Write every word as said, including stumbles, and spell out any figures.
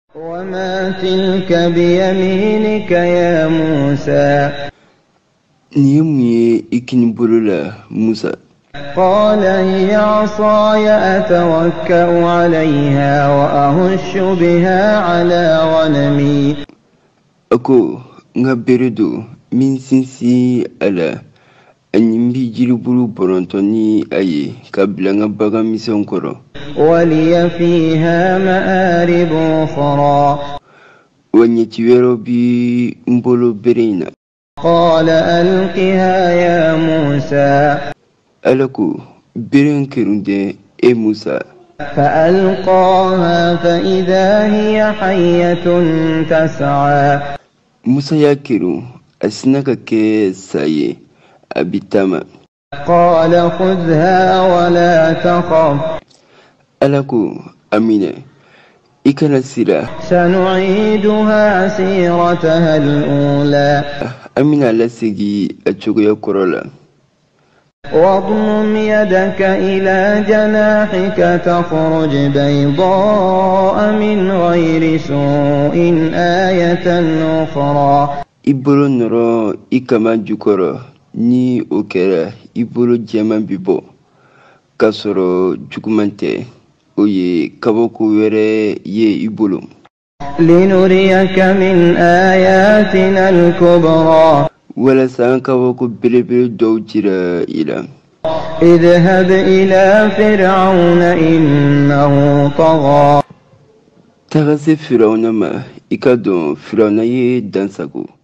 وما تلك بيمينك يا موسى نيمي إكن بلولا موسى قال هي عصاي أتوكأ عليها وأهش بها على غنمي أكو نبردو من سنسي على أنيمبي جلبلو برونتوني أي قبل نبغى مسونكرو ولي فيها مآرب أخرى ونيتيرو بي مبولو برينا قال ألقها يا موسى ألكو برين كيروندي إي موسى فألقاها فإذا هي حية تسعى موسى ياكيرو أسنك كي ساي أبيتاما قال خذها ولا تخف ألكو أمينة إكنا سيرا سنعيدها سيرتها الأولى أمينة لسيجي أتشوكو كورولا واضمم يدك إلى جناحك تخرج بيضاء من غير سوء آية أخرى إبولو نرو إكما جوكورو ni okera ibolo jaman bibo kasoro jugumante oye kaboko were ye ibolo لنريك من آياتنا الكبرى ولا سان kaboko belebele dow jira ila اذهب إلى فرعون إنه طغى tagase firawna ma ikadon firawna ye dansago